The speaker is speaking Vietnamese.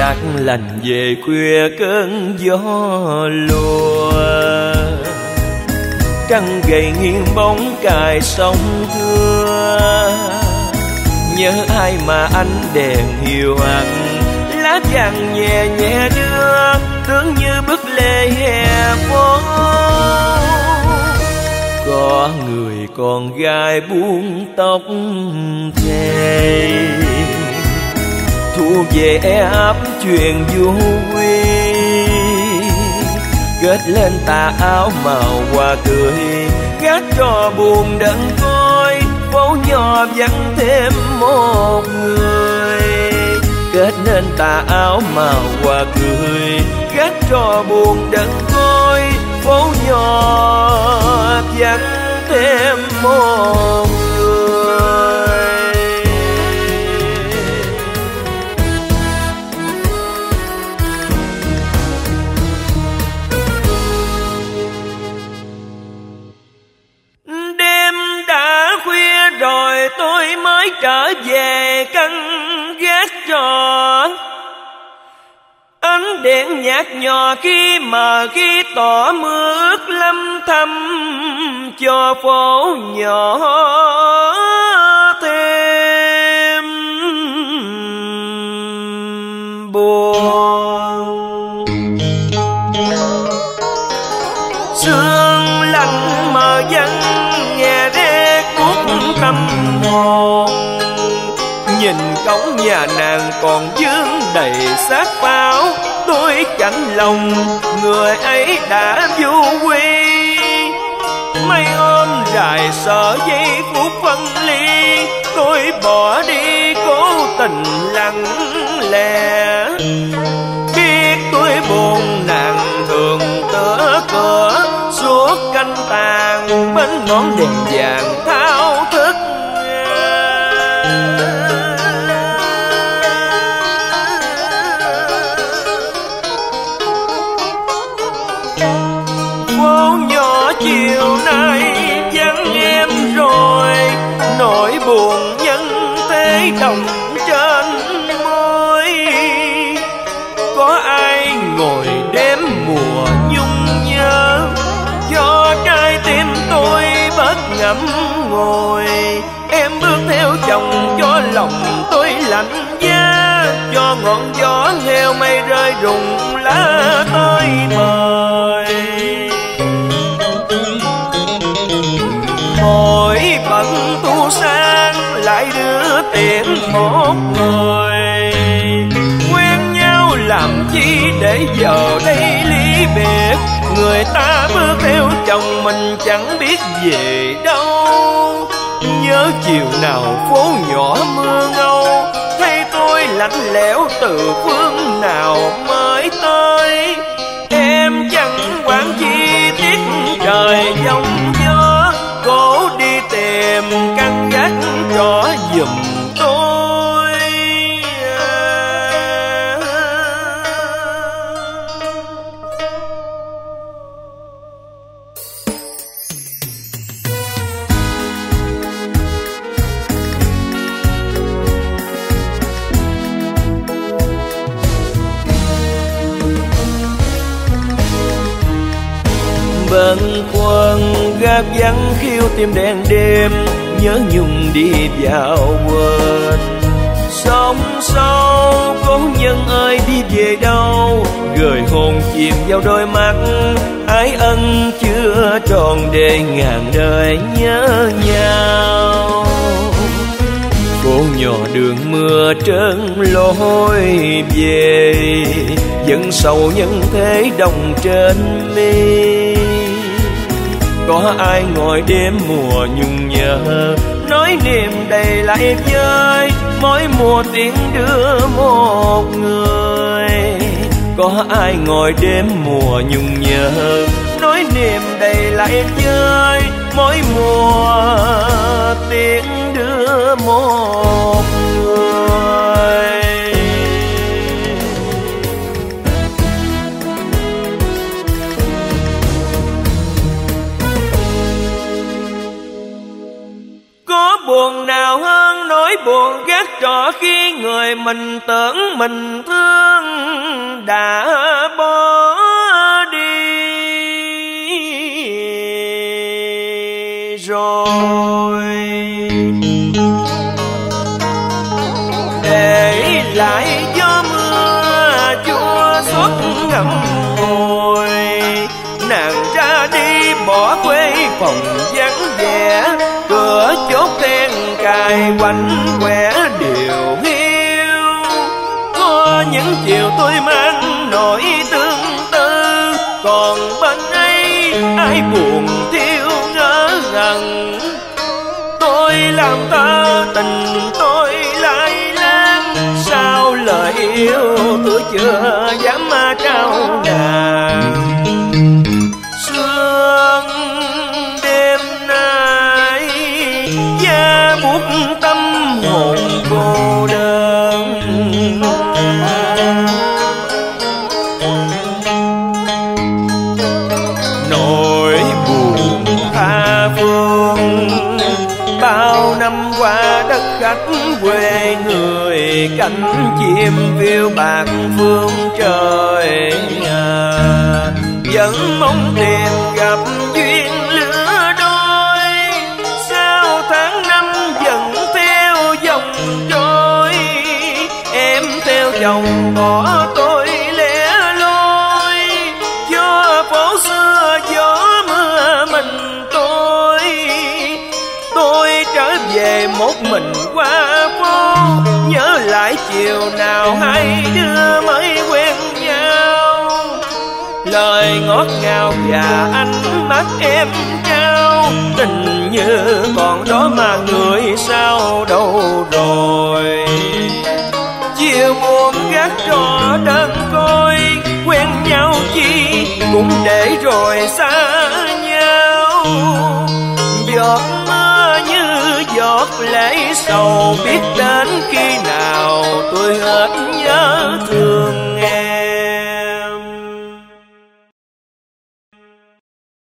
gác lành về khuya cơn gió lùa. Trăng gầy nghiêng bóng cài sông thưa, nhớ ai mà ánh đèn hiu hắt, lá vàng nhẹ nhẹ đưa, tưởng như bước lê hè phố. Có người con gái buông tóc thề, thu về ấp chuyện vui, kết lên tà áo màu hoa cười, gác cho buồn đặng côi, phố nhỏ vắng thêm một người. Kết nên tà áo màu hoa cười, gác cho buồn đặng côi, phố nhỏ vắng thêm một người. Đêm đã khuya rồi tôi mới trở về căn gác trọ. Ánh đèn nhạt nhòa khi mờ khi tỏ mưa ướt lâm thâm, cho phố nhỏ thêm buồn. Sương lạnh mờ vắng nghe rét buốt tâm hồn, nhìn cổng nhà nàng còn vương đầy xác pháo. Tôi chạnh lòng người ấy đã vô quy, mây ôm dài sợ giây phút phân ly. Tôi bỏ đi cố tình lặng lẽ, biết tôi buồn nàng thường tựa cửa, suốt canh tàn bên ngọn đèn vàng thao thức. Phố nhỏ chiều nay vắng em rồi, nỗi buồn nhân thế đồng trên môi. Có ai ngồi đếm mùa nhung nhớ, do trái tim tôi bất ngậm ngồi. Em bước theo chồng cho lòng tôi lạnh giá, cho ngọn gió nghèo mây rơi rụng lá tôi mời. Mỗi bận thu sang lại đưa tiễn một người, quen nhau làm chi để giờ đây ly biệt. Người ta bước theo chồng mình chẳng biết về đâu, nhớ chiều nào phố nhỏ mưa ngâu, thấy tôi lạnh lẽo từ phương nào mới tới. Em chẳng quản chi tiết trời giông gió, cố đi tìm căn gác trọ giùm tôi. Bâng khuâng gác vắng khiêu tim đen đêm, nhớ nhung đi vào quên. Sông sâu cố nhân ơi đi về đâu, gửi hồn chìm vào đôi mắt. Ái ân chưa tròn để ngàn đời nhớ nhau. Phố nhỏ đường mưa trơn lối về, vẫn sầu nhân thế đồng trên mi. Có ai ngồi đêm mùa nhung nhớ, nói niềm đầy lại chơi, mỗi mùa tiếng đưa một người. Có ai ngồi đêm mùa nhung nhớ, nói niềm đầy lại chơi, mỗi mùa tiếng đưa một người. Có buồn nào hơn nỗi buồn gác trọ khi người mình tưởng mình thương đã bỏ đi rồi, để lại gió mưa chua xót ngậm ngùi. Nàng ra đi bỏ quê phòng vắng vẻ, cửa chốt then cài quạnh quẻ điều hiu. Có những chiều tôi mang nỗi tương tư, còn bên ấy ai buồn thiêu ngỡ ngẩn. Tôi làm thơ tình tôi lai lan, sao lời yêu tôi chưa dám trao nàng. Sương đêm nay da buốt tâm hồn cô đơn, nỗi buồn tha phương. Bao năm qua đất khách quê người, cánh chim phiêu bạc phương trời. Vẫn mong tìm gặp duyên lứa đôi, sao tháng năm vẫn theo dòng trôi. Em theo chồng bỏ tôi lẻ loi, gió phố xưa gió mưa mình tôi. Tôi trở về một mình qua phố, nhớ lại chiều nào hai đứa mới quen nhau. Lời ngọt ngào và ánh mắt em trao, tình như còn đó mà người sao đâu rồi. Chiều buồn gác trò đơn côi, quen nhau chi cũng để rồi xa nhau. Giọt mưa như giọt lệ sầu, biết đến khi nào tôi hết nhớ thương.